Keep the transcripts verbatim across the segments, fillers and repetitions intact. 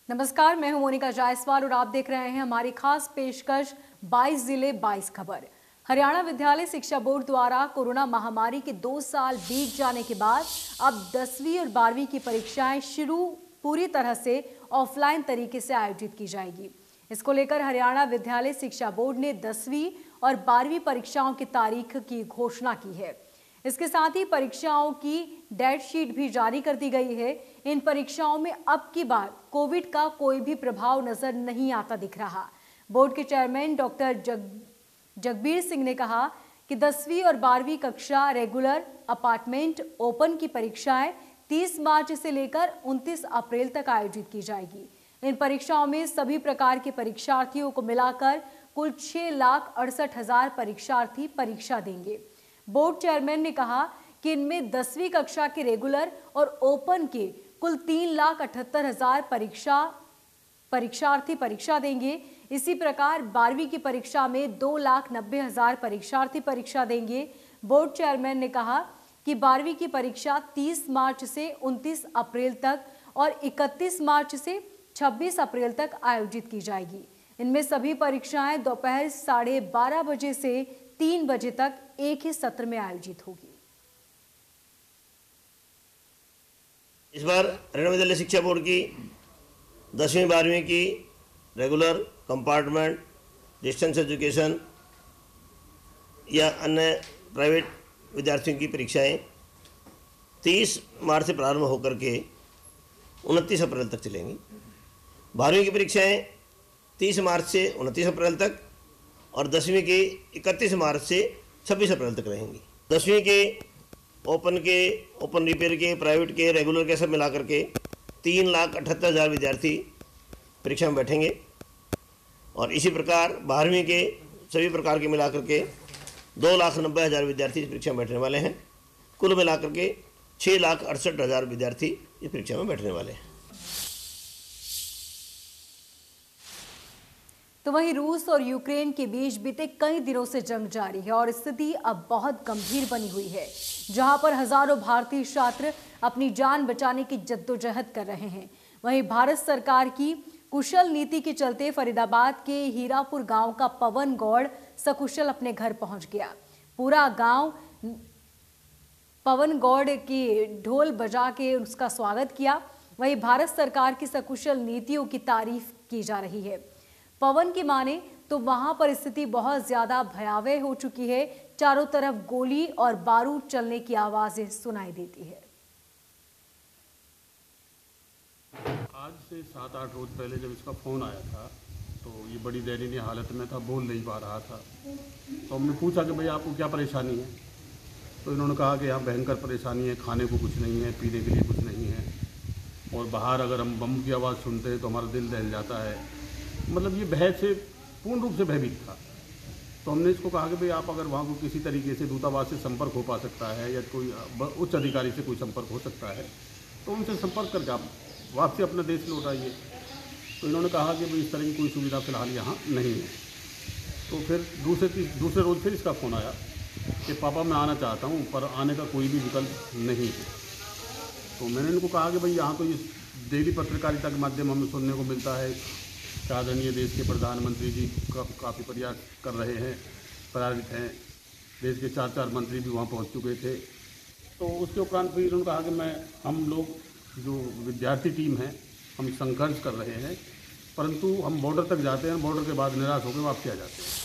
नमस्कार, मैं हूं मोनिका जायसवाल और आप देख रहे हैं हमारी खास पेशकश बाईस जिले बाईस खबर। हरियाणा विद्यालय शिक्षा बोर्ड द्वारा कोरोना महामारी के दो साल बीत जाने के बाद अब दसवीं और बारहवीं की परीक्षाएं शुरू पूरी तरह से ऑफलाइन तरीके से आयोजित की जाएगी। इसको लेकर हरियाणा विद्यालय शिक्षा बोर्ड ने दसवीं और बारहवीं परीक्षाओं की तारीख की घोषणा की है। इसके साथ ही परीक्षाओं की डेट शीट भी जारी कर दी गई है। इन परीक्षाओं में अब की बार कोविड का कोई भी प्रभाव नजर नहीं आता दिख रहा। बोर्ड के चेयरमैन डॉक्टर जग जगबीर सिंह ने कहा कि दसवीं और बारहवीं कक्षा रेगुलर अपार्टमेंट ओपन की परीक्षाएं तीस मार्च से लेकर उनतीस अप्रैल तक आयोजित की जाएगी। इन परीक्षाओं में सभी प्रकार के परीक्षार्थियों को मिलाकर कुल छह लाख अड़सठ हजार परीक्षार्थी परीक्षा देंगे। बोर्ड चेयरमैन ने कहा कि इनमें दसवीं कक्षा के रेगुलर और ओपन के कुल तीन लाख अठहत्तर हजार परीक्षा परीक्षार्थी परीक्षा देंगे। इसी प्रकार बारहवीं की परीक्षा में दो लाख नब्बे हजार परीक्षार्थी परीक्षा देंगे। बोर्ड चेयरमैन ने कहा कि बारहवीं की परीक्षा तीस मार्च से उनतीस अप्रैल तक और इकतीस मार्च से छब्बीस अप्रैल तक आयोजित की जाएगी। इनमें सभी परीक्षाएं दोपहर साढ़े बारह बजे से तीन बजे तक एक ही सत्र में आयोजित होगी। इस बार हरियाणा विद्यालय शिक्षा बोर्ड की दसवीं बारहवीं की रेगुलर, कंपार्टमेंट, डिस्टेंस एजुकेशन या अन्य प्राइवेट विद्यार्थियों की परीक्षाएं तीस मार्च से प्रारंभ होकर के उनतीस अप्रैल तक चलेंगी। बारहवीं की परीक्षाएं तीस मार्च से उनतीस अप्रैल तक और दसवीं की इकतीस मार्च से छब्बीस अप्रैल तक रहेंगी। दसवीं के ओपन के ओपन रिपेयर के प्राइवेट के रेगुलर के सब मिलाकर के तीन लाख अठहत्तर हज़ार विद्यार्थी परीक्षा में बैठेंगे और इसी प्रकार बारहवीं के सभी प्रकार के मिलाकर के दो लाख नब्बे हज़ार विद्यार्थी इस परीक्षा में बैठने वाले हैं। कुल मिलाकर के छः लाख अड़सठ हज़ार विद्यार्थी इस परीक्षा में बैठने वाले हैं। तो वहीं रूस और यूक्रेन के बीच बीते कई दिनों से जंग जारी है और स्थिति अब बहुत गंभीर बनी हुई है, जहां पर हजारों भारतीय छात्र अपनी जान बचाने की जद्दोजहद कर रहे हैं। वहीं भारत सरकार की कुशल नीति के चलते फरीदाबाद के हीरापुर गांव का पवन गौड़ सकुशल अपने घर पहुंच गया। पूरा गांव पवन गौड़ की ढोल बजा के उसका स्वागत किया। वहीं भारत सरकार की सकुशल नीतियों की तारीफ की जा रही है। पवन की माने तो वहां पर स्थिति बहुत ज्यादा भयावह हो चुकी है। चारों तरफ गोली और बारूद चलने की आवाजें सुनाई देती है। आज से सात आठ रोज पहले जब इसका फ़ोन आया था तो ये बड़ी दयनीय हालत में था, बोल नहीं पा रहा था। तो हमने पूछा कि भाई आपको क्या परेशानी है, तो इन्होंने कहा कि यहाँ भयंकर परेशानी है, खाने को कुछ नहीं है, पीने के लिए कुछ नहीं है और बाहर अगर हम बम की आवाज़ सुनते हैं तो हमारा दिल दहल जाता है। मतलब ये भय से पूर्ण रूप से भयभीत था। तो हमने इसको कहा कि भाई आप अगर वहाँ को किसी तरीके से दूतावास से संपर्क हो पा सकता है या कोई उच्च अधिकारी से कोई संपर्क हो सकता है तो उनसे संपर्क करके आप वापसी अपना देश लौट आइए। तो इन्होंने कहा कि भाई इस तरह की कोई सुविधा फिलहाल यहाँ नहीं है। तो फिर दूसरे दूसरे रोज़ फिर इसका फ़ोन आया कि पापा मैं आना चाहता हूँ पर आने का कोई भी विकल्प नहीं है। तो मैंने इनको कहा कि भाई यहाँ तो इस डेली पत्रकारिता के माध्यम हमें सुनने को मिलता है आदरणीय देश के प्रधानमंत्री जी का काफ़ी प्रयास कर रहे हैं, प्रेरित हैं। देश के चार चार मंत्री भी वहाँ पहुँच चुके थे। तो उसके उपरांत फिर उन्होंने कहा कि मैं हम लोग जो विद्यार्थी टीम है हम संघर्ष कर रहे हैं परंतु हम बॉर्डर तक जाते हैं, बॉर्डर के बाद निराश होकर वापस आ जाते हैं।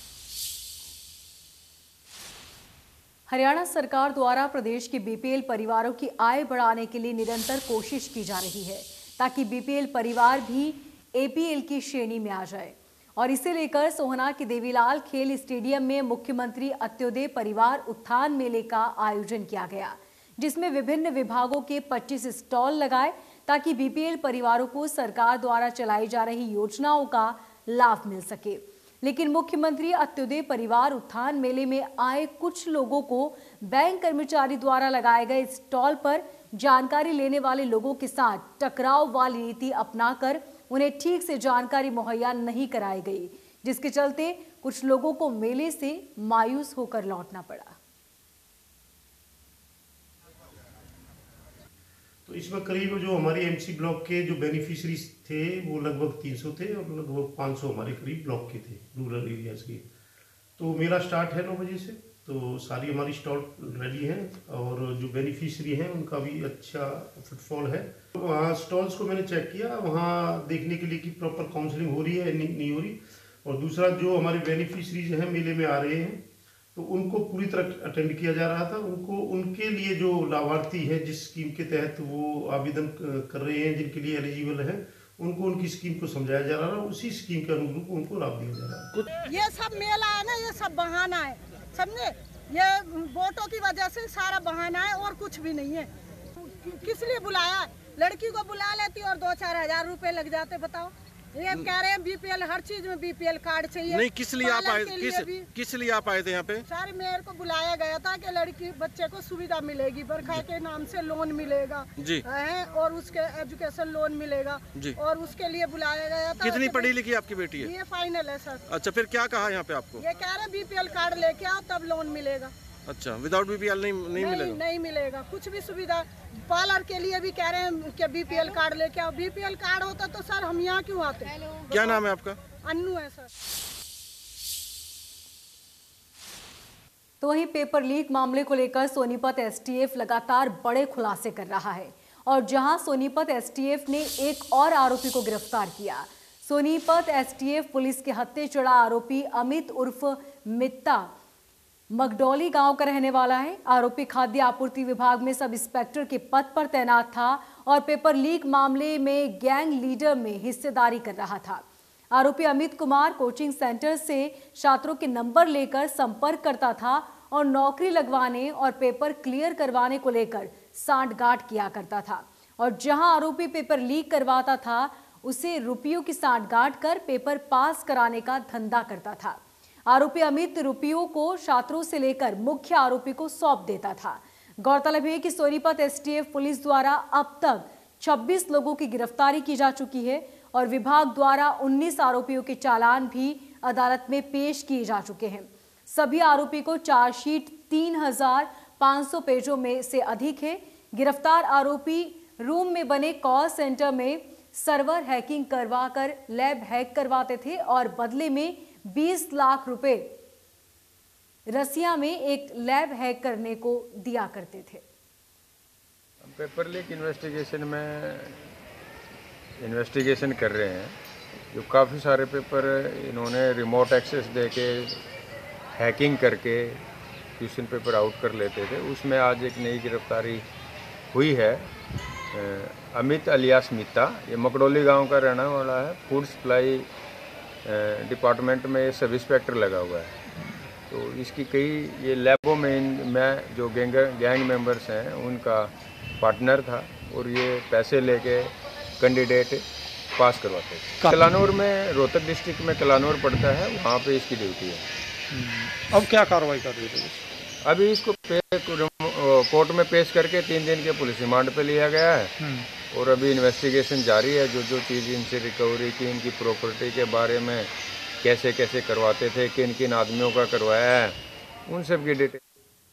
हरियाणा सरकार द्वारा प्रदेश के बीपीएल परिवारों की आय बढ़ाने के लिए निरंतर कोशिश की जा रही है ताकि बीपीएल परिवार भी एपीएल की श्रेणी में आ जाए और इसे लेकर सोहना के देवीलाल खेल स्टेडियम में मुख्यमंत्री अंत्योदय परिवार उत्थान मेले का आयोजन किया गया, जिसमें विभिन्न विभागों के पच्चीस स्टॉल लगाए ताकि बीपीएल परिवारों को सरकार द्वारा चलाई जा रही योजनाओं का लाभ मिल सके। लेकिन मुख्यमंत्री अंत्योदय परिवार उत्थान मेले में आए कुछ लोगों को बैंक कर्मचारी द्वारा लगाए गए स्टॉल पर जानकारी लेने वाले लोगों के साथ टकराव वाली नीति अपनाकर उन्हें ठीक से जानकारी मुहैया नहीं कराई गई, जिसके चलते कुछ लोगों को मेले से मायूस होकर लौटना पड़ा। तो इसमें करीब जो हमारी एमसी ब्लॉक के जो बेनिफिशरीज थे वो लगभग तीन सौ थे और लगभग पाँच सौ हमारे करीब ब्लॉक के थे, रूरल एरियाज के। तो मेला स्टार्ट है नौ बजे से, तो सारी हमारी स्टॉल रेडी हैं और जो बेनिफिशरी हैं उनका भी अच्छा फुटफॉल है। वहाँ स्टॉल्स को मैंने चेक किया, वहाँ देखने के लिए कि प्रॉपर काउंसलिंग हो रही है नहीं, नहीं हो रही। और दूसरा जो हमारे बेनिफिशरीज हैं मेले में आ रहे हैं तो उनको पूरी तरह अटेंड किया जा रहा था। उनको उनके लिए जो लाभार्थी है जिस स्कीम के तहत वो आवेदन कर रहे हैं, जिनके लिए एलिजिबल है, उनको उनकी स्कीम को समझाया जा रहा है, उसी स्कीम के अनुरूप उनको लाभ दिया जा रहा है। ये सब मेला है ना, ये सब बहाना है, समझे? ये वोटों की वजह से सारा बहाना है और कुछ भी नहीं है। किस लिए बुलाया? लड़की को बुला लेती और दो चार हजार रुपए लग जाते, बताओ। ये कह रहे हैं बीपीएल, हर चीज में बीपीएल कार्ड चाहिए। नहीं, किस लिए आप आए? किस किस लिए आप आए थे यहाँ पे? सर मेरे को बुलाया गया था कि लड़की बच्चे को सुविधा मिलेगी, बरखा के नाम से लोन मिलेगा जी है और उसके एजुकेशन लोन मिलेगा जी, और उसके लिए बुलाया गया था। कितनी पढ़ी लिखी आपकी बेटी है? ये फाइनल है सर। अच्छा, फिर क्या कहा यहाँ पे आपको? ये कह रहे हैं बीपीएल कार्ड लेके आओ तब लोन मिलेगा। अच्छा, विदाउट बीपीएल नहीं नहीं, नहीं मिलेगा? नहीं मिलेगा, कुछ भी सुविधा। पार्लर के लिए भी कह रहे हैं कि बीपीएल कार्ड लेके आओ। बीपीएल कार्ड होता तो सर हम यहाँ क्यों आते? क्या नाम है आपका? अन्नू है सर। तो वहीं पेपर लीक मामले को लेकर सोनीपत एसटीएफ लगातार बड़े खुलासे कर रहा है और जहां सोनीपत एसटीएफ ने एक और आरोपी को गिरफ्तार किया। सोनीपत एसटीएफ पुलिस के हत्थे चढ़ा आरोपी अमित उर्फ मित्ता मगडौली गांव का रहने वाला है। आरोपी खाद्य आपूर्ति विभाग में सब इंस्पेक्टर के पद पर तैनात था और पेपर लीक मामले में गैंग लीडर में हिस्सेदारी कर रहा था। आरोपी अमित कुमार कोचिंग सेंटर से छात्रों के नंबर लेकर संपर्क करता था और नौकरी लगवाने और पेपर क्लियर करवाने को लेकर सांठगांठ किया करता था। और जहां आरोपी पेपर लीक करवाता था उसे रुपयों की सांठगांठ कर पेपर पास कराने का धंधा करता था। आरोपी अमित रुपयों को छात्रों से लेकर मुख्य आरोपी को सौंप देता था। गौरतलब है कि सोनीपत एसटीएफ पुलिस द्वारा अब तक छब्बीस लोगों की गिरफ्तारी की जा चुकी है और विभाग द्वारा उन्नीस आरोपियों के चालान भी अदालत में पेश किए जा चुके हैं। सभी आरोपी को चार्जशीट तीन हजार पाँच सौ पेजों में से अधिक है। गिरफ्तार आरोपी रूम में बने कॉल सेंटर में सर्वर हैकिंग करवाकर लैब हैक करवाते थे और बदले में बीस लाख रुपए रसिया में एक लैब हैक करने को दिया करते थे। पेपर लीक इन्वेस्टिगेशन में इन्वेस्टिगेशन कर रहे हैं। जो काफ़ी सारे पेपर इन्होंने रिमोट एक्सेस देके हैकिंग करके क्वेश्चन पेपर आउट कर लेते थे, उसमें आज एक नई गिरफ्तारी हुई है। अमित अलियास मित्ता, ये मकड़ोली गांव का रहने वाला है। फूड सप्लाई डिपार्टमेंट में सब इंस्पेक्टर लगा हुआ है। तो इसकी कई ये लैबों में इन मैं जो गैंग गैंग मेंबर्स हैं उनका पार्टनर था और ये पैसे लेके कैंडिडेट पास करवाते थे। कलानौर में, रोहतक डिस्ट्रिक्ट में कलानौर पड़ता है, वहाँ पे इसकी ड्यूटी है। अब क्या कार्रवाई कर रही है? अभी इसको पे, कोर्ट में पेश करके तीन दिन के पुलिस रिमांड पे लिया गया है और अभी इन्वेस्टिगेशन जारी है। जो जो चीज़ इनसे रिकवरी की, इनकी प्रॉपर्टी के बारे में कैसे कैसे करवाते थे, किन किन आदमियों का करवाया है, उन सब की डिटेल।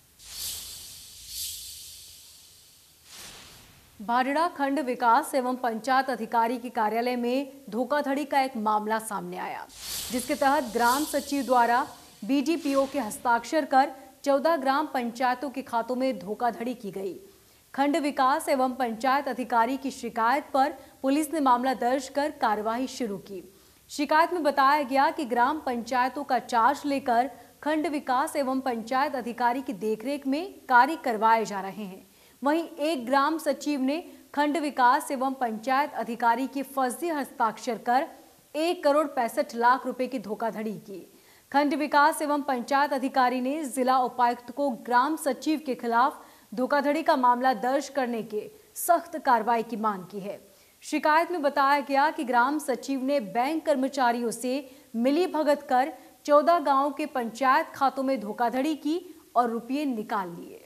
भाडड़ा खंड विकास एवं पंचायत अधिकारी के कार्यालय में धोखाधड़ी का एक मामला सामने आया, जिसके तहत ग्राम सचिव द्वारा बीडीपीओ के हस्ताक्षर कर चौदह ग्राम पंचायतों के खातों में धोखाधड़ी की गई। खंड विकास एवं पंचायत अधिकारी की शिकायत पर पुलिस ने मामला दर्ज कर कार्रवाई शुरू की। शिकायत में बताया गया कि ग्राम पंचायतों का चार्ज लेकर खंड विकास एवं पंचायत अधिकारी की देखरेख में कार्य करवाए जा रहे हैं। वहीं एक ग्राम सचिव ने खंड विकास एवं पंचायत अधिकारी के फर्जी हस्ताक्षर कर एक करोड़ पैंसठ लाख रुपए की धोखाधड़ी की। खंड विकास एवं पंचायत अधिकारी ने जिला उपायुक्त को ग्राम सचिव के खिलाफ धोखाधड़ी का मामला दर्ज करने के सख्त कार्रवाई की मांग की है। शिकायत में बताया गया कि ग्राम सचिव ने बैंक कर्मचारियों से मिली भगत कर चौदह गांवों के पंचायत खातों में धोखाधड़ी की और रुपये निकाल लिए।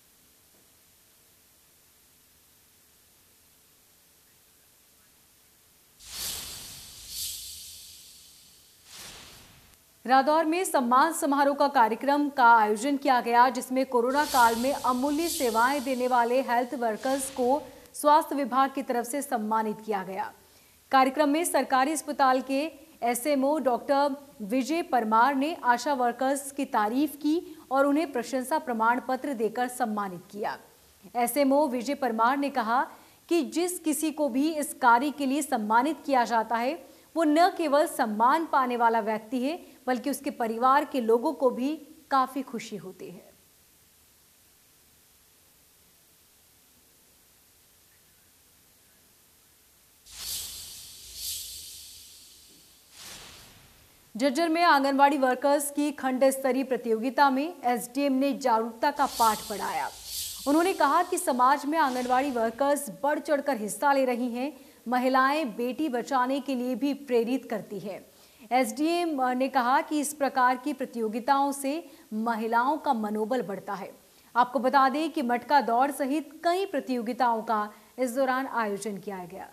रादौर में सम्मान समारोह का कार्यक्रम का आयोजन किया गया, जिसमें कोरोना काल में अमूल्य सेवाएं देने वाले हेल्थ वर्कर्स को स्वास्थ्य विभाग की तरफ से सम्मानित किया गया। कार्यक्रम में सरकारी अस्पताल के एसएमओ डॉक्टर विजय परमार ने आशा वर्कर्स की तारीफ की और उन्हें प्रशंसा प्रमाण पत्र देकर सम्मानित किया। एसएमओ विजय परमार ने कहा कि जिस किसी को भी इस कार्य के लिए सम्मानित किया जाता है वो न केवल सम्मान पाने वाला व्यक्ति है बल्कि उसके परिवार के लोगों को भी काफी खुशी होती है। झज्जर में आंगनवाड़ी वर्कर्स की खंड स्तरीय प्रतियोगिता में एसडीएम ने जागरूकता का पाठ पढ़ाया। उन्होंने कहा कि समाज में आंगनवाड़ी वर्कर्स बढ़ चढ़कर हिस्सा ले रही हैं। महिलाएं बेटी बचाने के लिए भी प्रेरित करती है। एसडीएम ने कहा कि इस प्रकार की प्रतियोगिताओं से महिलाओं का मनोबल बढ़ता है। आपको बता दें कि मटका दौड़ सहित कई प्रतियोगिताओं का इस दौरान आयोजन किया गया।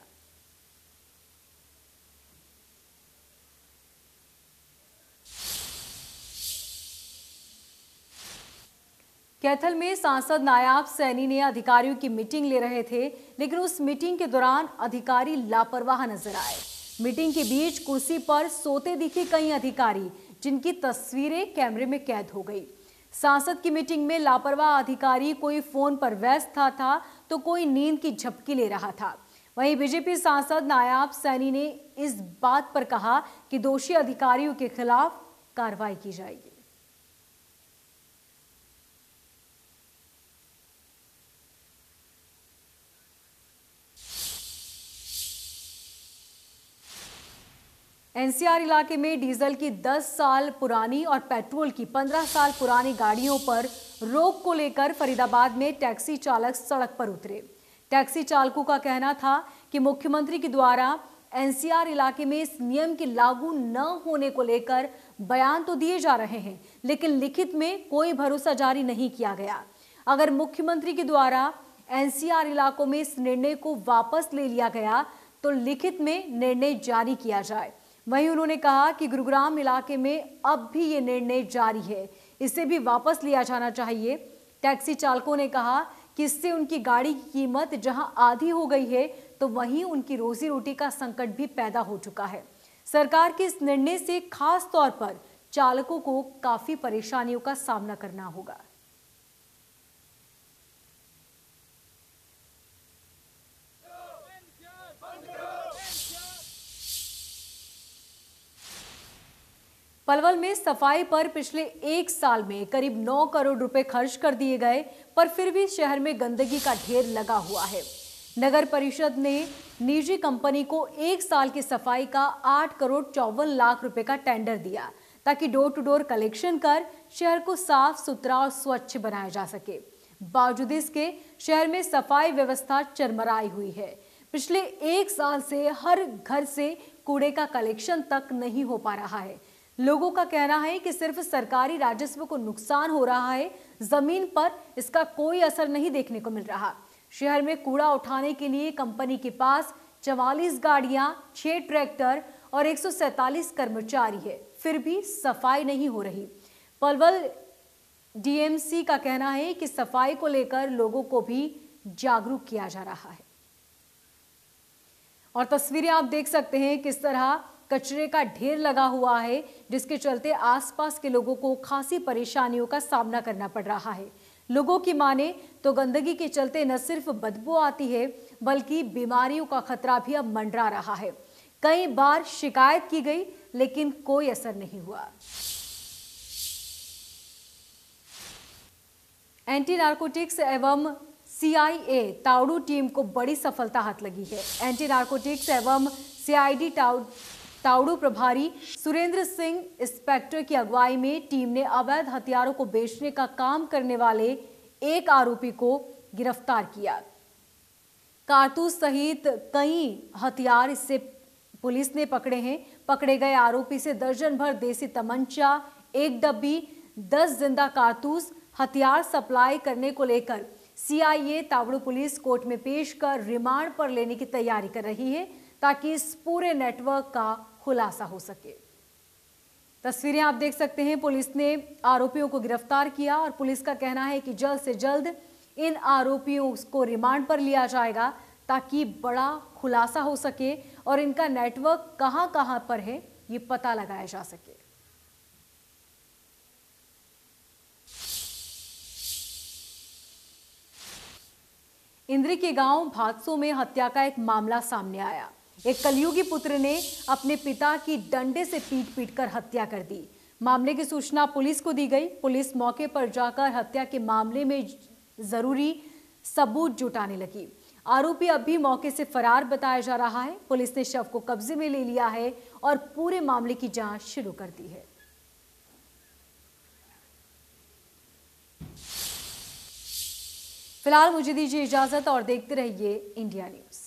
कैथल में सांसद नायाब सैनी ने अधिकारियों की मीटिंग ले रहे थे, लेकिन उस मीटिंग के दौरान अधिकारी लापरवाह नजर आए। मीटिंग के बीच कुर्सी पर सोते दिखे कई अधिकारी, जिनकी तस्वीरें कैमरे में कैद हो गई। सांसद की मीटिंग में लापरवाह अधिकारी कोई फोन पर व्यस्त था, था तो कोई नींद की झपकी ले रहा था। वहीं बीजेपी सांसद नायाब सैनी ने इस बात पर कहा कि दोषी अधिकारियों के खिलाफ कार्रवाई की जाएगी। एनसीआर इलाके में डीजल की दस साल पुरानी और पेट्रोल की पंद्रह साल पुरानी गाड़ियों पर रोक को लेकर फरीदाबाद में टैक्सी चालक सड़क पर उतरे। टैक्सी चालकों का कहना था कि मुख्यमंत्री के द्वारा एनसीआर इलाके में इस नियम के लागू न होने को लेकर बयान तो दिए जा रहे हैं, लेकिन लिखित में कोई भरोसा जारी नहीं किया गया। अगर मुख्यमंत्री के द्वारा एनसीआर इलाकों में इस निर्णय को वापस ले लिया गया तो लिखित में निर्णय जारी किया जाए। वहीं उन्होंने कहा कि गुरुग्राम इलाके में अब भी ये निर्णय जारी है, इसे भी वापस लिया जाना चाहिए। टैक्सी चालकों ने कहा कि इससे उनकी गाड़ी की कीमत जहां आधी हो गई है तो वहीं उनकी रोजी रोटी का संकट भी पैदा हो चुका है। सरकार के इस निर्णय से खास तौर पर चालकों को काफी परेशानियों का सामना करना होगा। पलवल में सफाई पर पिछले एक साल में करीब नौ करोड़ रुपए खर्च कर दिए गए, पर फिर भी शहर में गंदगी का ढेर लगा हुआ है। नगर परिषद ने निजी कंपनी को एक साल की सफाई का आठ करोड़ चौवन लाख रुपए का टेंडर दिया ताकि डोर टू डोर कलेक्शन कर शहर को साफ सुथरा और स्वच्छ बनाया जा सके। बावजूद इसके शहर में सफाई व्यवस्था चरमराई हुई है। पिछले एक साल से हर घर से कूड़े का कलेक्शन तक नहीं हो पा रहा है। लोगों का कहना है कि सिर्फ सरकारी राजस्व को नुकसान हो रहा है, जमीन पर इसका कोई असर नहीं देखने को मिल रहा। शहर में कूड़ा उठाने के लिए कंपनी के पास चवालीस गाड़ियां, छह ट्रैक्टर और एक सौ सैतालीस कर्मचारी है, फिर भी सफाई नहीं हो रही। पलवल डीएमसी का कहना है कि सफाई को लेकर लोगों को भी जागरूक किया जा रहा है। और तस्वीरें आप देख सकते हैं किस तरह कचरे का ढेर लगा हुआ है, जिसके चलते आसपास के लोगों को खासी परेशानियों का सामना करना पड़ रहा है। लोगों की माने तो गंदगी के चलते न सिर्फ बदबू आती है बल्कि बीमारियों का खतरा भी अब मंडरा रहा है। कई बार शिकायत की गई लेकिन कोई असर नहीं हुआ। एंटी नारकोटिक्स एवं सीआईए ताउडू टीम को बड़ी सफलता हाथ लगी है। एंटी नारकोटिक्स एवं सीआईडी ताउडू प्रभारी सुरेंद्र सिंह इंस्पेक्टर की अगुवाई में टीम ने अवैध हथियारों को बेचने का काम करने वाले एक आरोपी को गिरफ्तार किया। कारतूस सहित कई हथियार इससे पुलिस ने पकड़े हैं। पकड़े गए आरोपी से दर्जन भर देसी तमंचा, एक डब्बी, दस जिंदा कारतूस, हथियार सप्लाई करने को लेकर सीआईए तावड़ू पुलिस कोर्ट में पेश कर रिमांड पर लेने की तैयारी कर रही है ताकि इस पूरे नेटवर्क का खुलासा हो सके। तस्वीरें आप देख सकते हैं, पुलिस ने आरोपियों को गिरफ्तार किया और पुलिस का कहना है कि जल्द से जल्द इन आरोपियों को रिमांड पर लिया जाएगा ताकि बड़ा खुलासा हो सके और इनका नेटवर्क कहां कहां पर है ये पता लगाया जा सके। इंद्री के गांव भादसों में हत्या का एक मामला सामने आया। एक कलयुगी पुत्र ने अपने पिता की डंडे से पीट पीट कर हत्या कर दी। मामले की सूचना पुलिस को दी गई। पुलिस मौके पर जाकर हत्या के मामले में जरूरी सबूत जुटाने लगी। आरोपी अब भी मौके से फरार बताया जा रहा है। पुलिस ने शव को कब्जे में ले लिया है और पूरे मामले की जांच शुरू कर दी है। फिलहाल मुझे दीजिए इजाजत और देखते रहिए इंडिया न्यूज।